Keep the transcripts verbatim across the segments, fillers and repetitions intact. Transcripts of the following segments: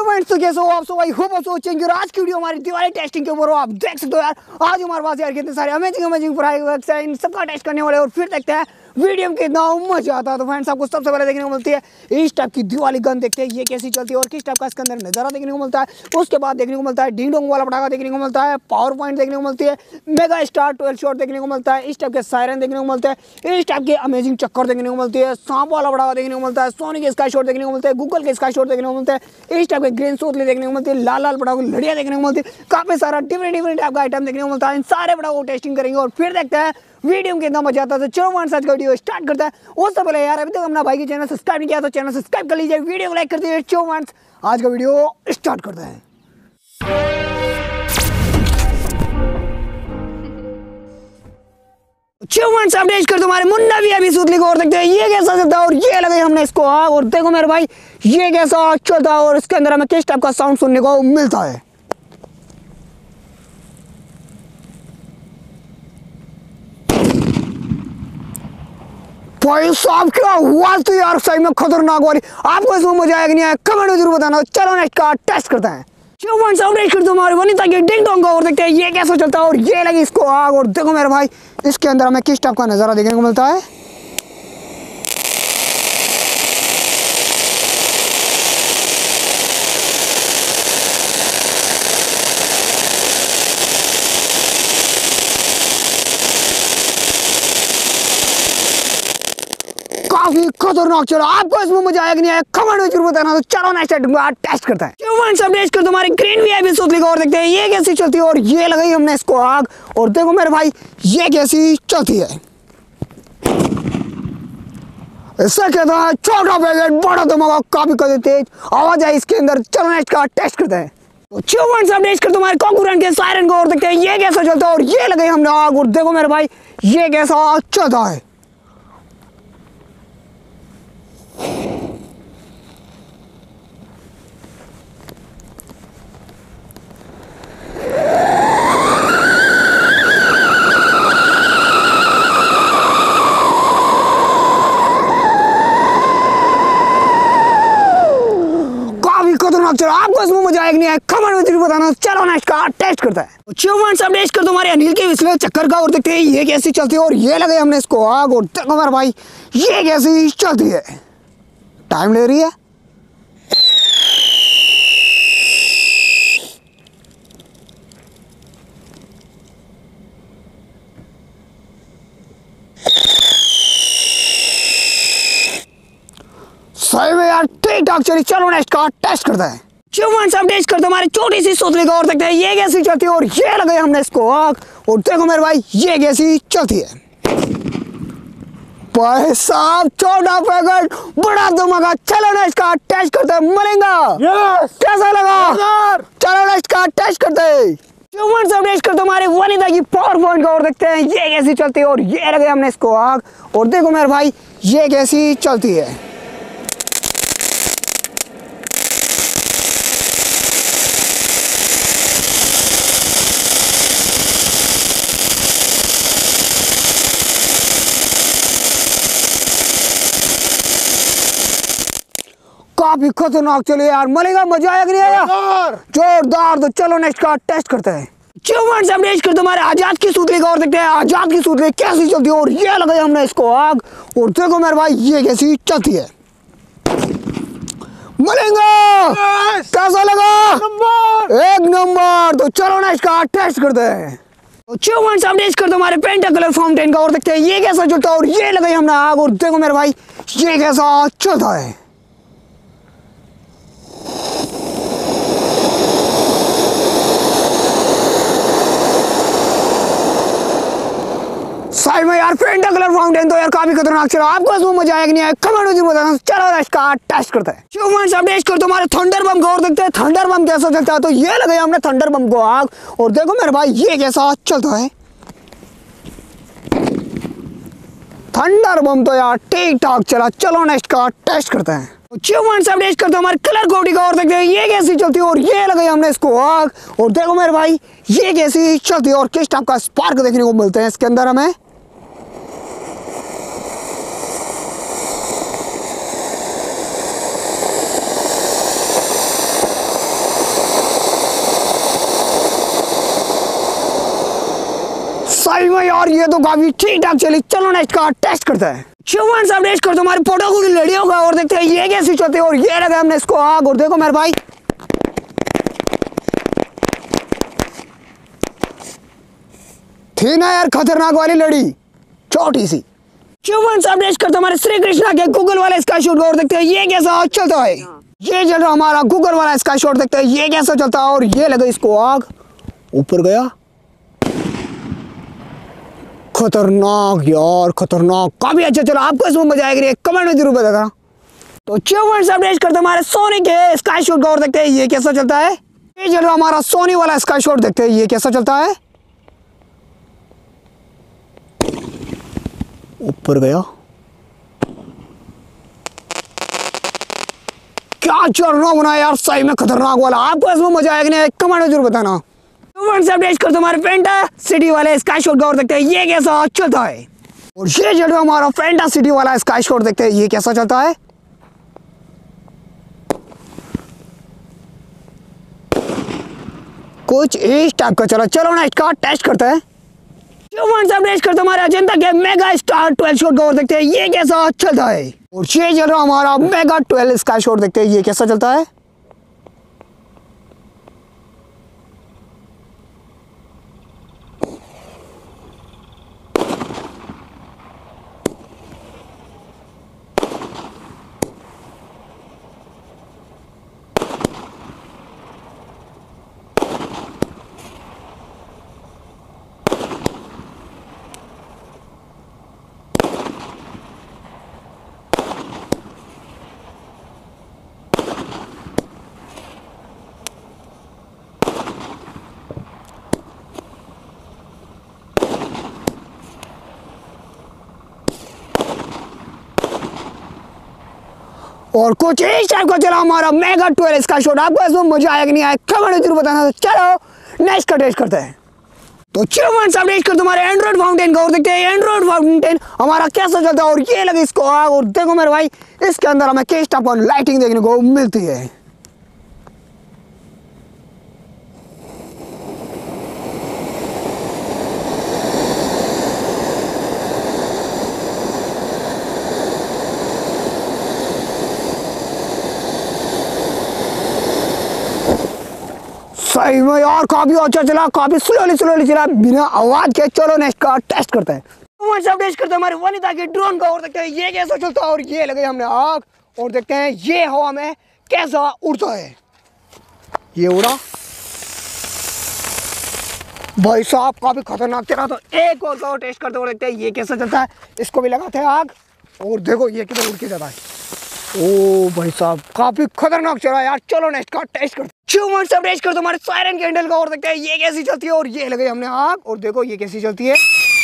Friends, तो कैसे हो आप सब? आई होप आप सब अच्छे होंगे। आज की वीडियो हमारी दिवाली टेस्टिंग के ऊपर हो। आप देख सकते हो यार, आज हमारे पास यार कितने सारे अमेजिंग अमेजिंग प्रोडक्ट्स हैं, इन सबका टेस्ट करने वाले और फिर देखते हैं वीडियो में कितना मजा आता है। तो फ्रेंड्स, आपको सबसे पहले देखने को मिलती है इस टाइप की दिवाली गन। देखते हैं ये कैसी चलती है और किस टाइप का इसके अंदर नजारा देखने को मिलता है। उसके बाद देखने को मिलता है डिंग डोंग वाला पटाखा देखने को मिलता है, पावर पॉइंट देखने को मिलती है, मेगा स्टार ट्वेल्व शॉट देखने को मिलता है, इस टाइप के सायरन देखने को मिलते हैं, इस टाइप के अमेजिंग चक्कर देखने को मिलती है, सांप वाला पटाखा देखने को मिलता है, सोनी के स्काई शॉट देखने को मिलता है, गूगल के स्काई शॉट देखने को मिलता है, इस टाइप के ग्रीन सोतले देखने को मिलती है, लाल लाल पटाखों की लड़ियाँ देखने को मिलती है, काफी सारा डिफरेंट डिफरेंट टाइप का आइटम देखने को मिलता है। इन सारे पटाखों को टेस्टिंग करेंगे और फिर देखते हैं वीडियो में कितना मजा आता है। तो चलो वन आज का वीडियो स्टार्ट करता है। उससे पहले यार अभी तक अपना भाई की चैनल सब्सक्राइब नहीं किया तो चैनल सब्सक्राइब कर लीजिए, वीडियो को लाइक कर दीजिए। चलो वन आज का वीडियो स्टार्ट करते हैं। वन अपडेट कर तुम्हारे मुन्ना भी अभी सूतली को और देखते हैं ये कैसा चलता है और ये लगे हमने इसको आग। और देखो मेरे भाई ये कैसा चलता है और इसके अंदर हमें किस टाइप का साउंड सुनने को मिलता है। भाई साहब क्या हुआ तो यार, सही में खतरनाक वाली। आपको इसमें मजा आएगा नहीं आया कमेंट में जरूर बताना। चलो नेक्स्ट का टेस्ट करते हैं। तुम्हारे वनिता के डिंग डोंग और देखते हैं ये कैसा चलता है और ये लगी इसको आग। और देखो मेरे भाई इसके अंदर हमें किस टाइप का नजारा देखने को मिलता है। काफी खतरनाक चला। आपको इसमें मजा आया कि नहीं आया कमेंट में जरूर बताना। तो चलो नेक्स्ट टेस्ट करते हैं। अपडेट कर तुम्हारे ग्रीन वीआईपी सूतली को और देखते हैं ये कैसी चलती है और ये लगाई हमने इसको आग। और देखो मेरे भाई ये कैसी चलती है। इससे कहता है छोटा पैकेट बड़ा धमाका, काफी कदर तेज आवाज है इसके अंदर। चलो नेक्स्ट का टेस्ट करते हैं। तो अपडेट कर तुम्हारे कॉन्कुरेंट के सायरन को और देखते हैं ये कैसा चलता है और ये लगाई हमने आग। और देखो मेरे भाई ये कैसा चलता है। चलो आपको इसमें मजा आएगा नहीं आया कमेंट में जरूर बताना। चलो नेक्स्ट का टेस्ट करता है। अपडेट कर तुम्हारे अनिल के विस्ले चक्कर का और देखते हैं ये कैसी चलती है और ये लगे हमने इसको आग। और देखो मेरे भाई ये कैसी चलती है। टाइम ले रही है। सही में यार ठीक ठाक चली। चलो नेक्स्ट का टेस्ट करता है। अपडेट कर तुम्हारी छोटी सी सोतली का और देखते हैं ये कैसी चलती है और ये लगे हमने इसको आग। और देखो मेरे भाई ये कैसी चलती है। भाई साहब छोटा पैकेट बड़ा धमाका। चलो नेक्स्ट का टेस्ट करते हैं। मरेगा yes. कैसा लगा yes, चलो नेक्स्ट का टेस्ट करते हैं। अपडेट कर तुम्हारे वनिता की पावर पॉइंट का और देखते हैं ये कैसी चलती है और ये लगे हमने इसको आग। और देखो मेरे भाई ये कैसी चलती है। काफी खतरनाक चले यार। मलेगा मजा आया कि नहीं आया? जोरदार। तो चलो नेक्स्ट का टेस्ट करते हैं। अपडेट कर तुम्हारे आजाद की सूतली का और देखते हैं आजाद की सूतली कैसी चलती है और ये लगाई हमने इसको आग। और देखो मेरे भाई ये कैसी चलती है। मलेगा कैसा लगा? नंबर एक नंबर। तो चलो नेक्स्ट का टेस्ट करते हैं। अपडेट कर तुम्हारे पेंटा कलर फाउंटेन का और देखते हैं ये कैसा चलता है और ये लगाई हमने आग। और देखो मेरे भाई ये कैसा चलता है। साइड में यार पेंटा कलर फाउंटेन तो यार काफी खतरनाक चला। आपको इसमें मजा आया कि नहीं आया कमेंट में जरूर बताना। चलो नेक्स्ट का टेस्ट करते हैं। अपडेट कर तुम्हारे थंडर बम को और देखते हैं थंडर बम कैसा चलता है। तो ये लगे हमने थंडर बम को आग। और देखो मेरे भाई ये कैसा चलता है। थंडर बम तो यार ठीक ठाक चला। चलो नेक्स्ट का टेस्ट करते हैं। अपडेट करते हमारे कलर कोडी का और देखते हैं ये कैसी चलती है और ये लगाई हमने इसको आग। और देखो मेरे भाई ये कैसी चलती है और किस टाइप का स्पार्क देखने को मिलते हैं इसके अंदर हमें। सही में यार ये तो काफी ठीक ठाक चली। चलो ना इसका टेस्ट करते हैं। ह्यूमन सब टेस्ट करते हमारे फोटो को लड़ियों का और देखते हैं ये कैसी चलती है। और ये लगा हमने इसको आग और देखो मेरे भाई थी ना यार खतरनाक वाली लड़ी छोटी सी। ह्यूमन सब टेस्ट करते हमारे श्री कृष्णा के गूगल वाला स्काई शॉट और देखते हैं ये कैसा चलता है। ये चल रहा हमारा गूगल वाला स्काई शॉट देखते हैं ये कैसा चलता है। और ये लगा इसको आग ऊपर गया खतरनाक यार खतरनाक काफी अच्छा चलो। आपको इसमें मजा आएगी कमेंट में जरूर बता देना। तो ह्यूमन सब टेस्ट करते हमारे सोनी के स्काई शॉट और देखते हैं ये कैसा चलता है। ये चल रहा हमारा सोनी वाला स्काई शॉट देखते हैं ये कैसा चलता है। ऊपर गया क्या चलना बना यार सही में खतरनाक वाला। आपको इसमें मजा आएगा नहीं कमेंट में जरूर बताना। ह्यूमन सब टेस्ट करते हमारे फैंटा सिटी वाले स्काई शॉट और देखते हैं ये कैसा चलता है। और ये चल रहा हमारा फैंटा सिटी वाला स्काई शॉट देखते हैं ये कैसा चलता है। कुछ इस टाइप का चला। चलो ना इसका टेस्ट करते हैं। ह्यूमन सब टेस्ट करते हमारे अजंता के मेगा स्टार ट्वेल्व शॉट और देखते हैं ये कैसा चलता है। और ये चल रहा हमारा मेगा ट्वेल्व स्काई शॉट देखते हैं ये कैसा चलता है। और कुछ इस टाइप का चला हमारा मेगा ट्वेल्व स्काई शॉट। आपको इसमें मजा आया कि नहीं आया कमेंट में जरूर बताना। चलो नेक्स्ट का टेस्ट करते हैं। तो ह्यूमन सब टेस्ट करते हमारे एंड्रॉइड फाउंटेन का और देखते हैं एंड्रॉइड फाउंटेन हमारा कैसा चलता है। और ये लगे इसको आग और देखो मेरे भाई इसके अंदर हमें किस टाइप का लाइटिंग देखने को मिलती है। सही में यार काफी अच्छा चला काफी स्लोली स्लोली चला बिना आवाज के। चलो नेक्स्ट का टेस्ट करते हैं। ह्यूमन सब टेस्ट करते हैं हमारे वनिता के ड्रोन का और देखते हैं ये कैसा चलता है। और ये लगे हमने आग और देखते हैं ये हवा में कैसा उड़ता है। ये उड़ा भाई साहब काफी खतरनाक चला। तो एक और का टेस्ट करते और देखते हैं ये कैसा चलता है। इसको भी लगाते हैं आग और देखो ये किधर उड़ के जाता है। ओ भाई साहब काफी खतरनाक चला यार। चलो नेक्स्ट का टेस्ट करते हैं। ह्यूमन सब टेस्ट करते हमारे सायरन कैंडल का और देखते हैं ये कैसी चलती है। और ये लगे हमने आग और देखो ये कैसी चलती है।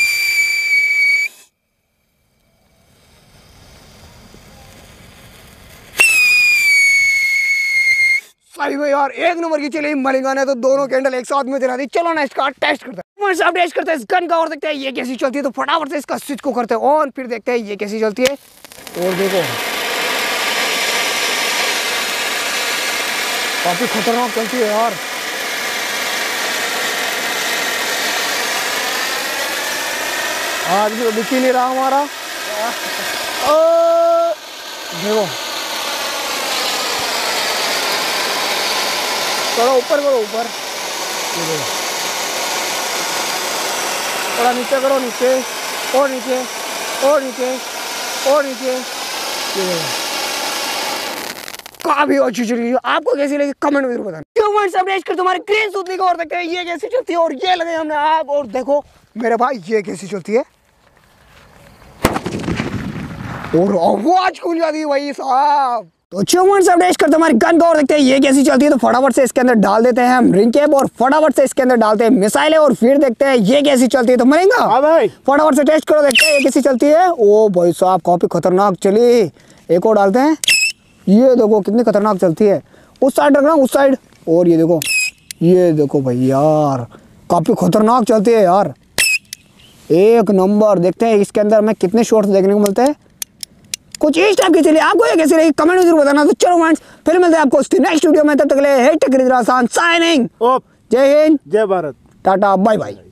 सही में यार एक नंबर की चली। मलिंगा ने तो दोनों कैंडल एक साथ में जला दी। चलो नेक्स्ट का टेस्ट करते हैं। ह्यूमन सब टेस्ट करते हैं इस गन का और देखते हैं ये कैसी चलती है। तो फटाफट से इसका स्विच को करते हैं ऑन फिर देखते हैं ये कैसी चलती है। और देखो काफी खतरनाक चलती है यार। आज भी दिख ही नहीं रहा हमारा। ओ, देखो थोड़ा ऊपर करो ऊपर थोड़ा नीचे करो नीचे और नीचे और नीचे और नीचे। काफी अच्छी चली। आपको कैसी लगी कमेंट में जरूर बताना। ह्यूमन सब टेस्ट करते हमारे ग्रीन सूतली को और देखते हैं ये कैसी चलती है। और ये लगे हमने आग और देखो मेरे भाई ये कैसी चलती है। और आवाज खुल जाती है भाई साहब। तो ह्यूमन सब टेस्ट करते हमारी गन का और देखते हैं ये कैसी चलती है। तो फटाफट से इसके अंदर डाल देते हैं हम रिंग कैप और फटाफट से इसके अंदर डालते हैं मिसाइलें और फिर देखते हैं ये कैसी चलती है। तो मरेगा हाँ भाई फटाफट से टेस्ट करो देखते हैं ये कैसी चलती है। ओ भाई साहब काफी खतरनाक चली। एक और डालते हैं। ये देखो कितनी खतरनाक चलती है। उस साइड रखना उस साइड। और ये देखो ये देखो भाई यार काफी खतरनाक चलती है यार एक नंबर। देखते हैं इसके अंदर हमें कितने शॉट्स देखने को मिलते हैं। कुछ इस टाइप की चलिए। आपको ये कैसी लगी कमेंट में जरूर बताना। तो चलो फ्रेंड्स फिर मिलते हैं आपको उसकी नेक्स्ट वीडियो में। तब तक के लिए हे टेक साइनिंग। जय हिंद जय भारत टाटा बाय बाय।